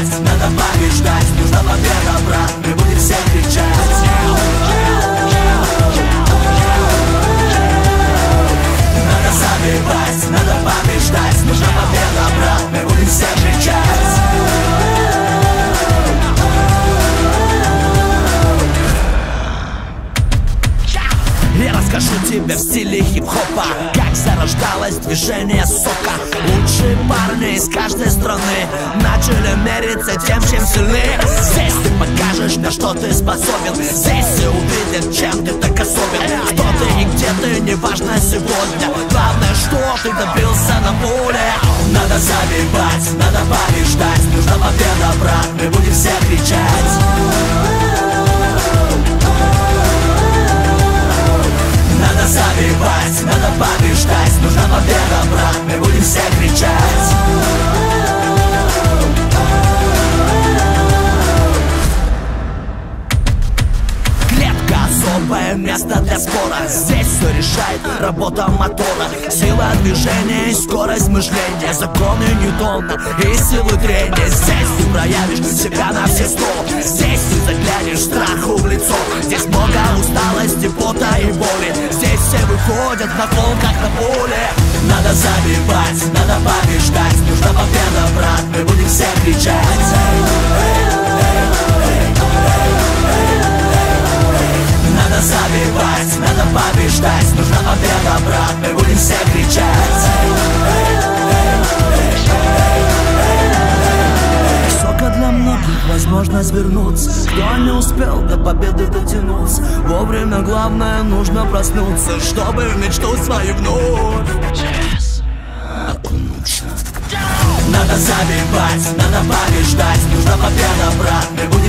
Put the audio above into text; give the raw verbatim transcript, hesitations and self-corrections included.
забивать, надо побеждать. Нужна победа, брат, мы будем все кричать. Надо забивать, надо побеждать. Нужна победа, брат, мы будем все кричать. Я расскажу тебе в стиле хип-хопа, как зарождалось движение сока. Лучшие парни из каждой страны начали мериться тем, чем сильнее. Здесь ты покажешь, на что ты способен. Здесь все увидят, чем ты так особен. Кто ты и где ты, неважно сегодня. Главное, что ты добился на поле. Надо забивать, надо побеждать. Нужна победа, брат, мы будем все кричать. Надо забивать, надо побеждать. Нужна победа, брат, мы будем все кричать. Клетка — особое место для спора. Здесь все решает работа мотора. Сила движения и скорость мышления, законы Ньютона и силы трения. Здесь ты проявишь себя на все сто. Здесь ты заглянешь страху в лицо. Здесь много усталости, пота и боли. Здесь все выходят на фон, как на поле. Надо забивать, надо побеждать. Нужна победа, брат, мы будем все кричать. Надо забивать, надо побеждать. Нужна победа, брат, мы будем все кричать. Высоко для многих возможность вернуться. Кто не успел до победы дотянуться. Вовремя главное нужно проснуться, чтобы в мечту свою вновь окунуться. Надо забивать, надо побеждать. Нужна победа, брат, мы будем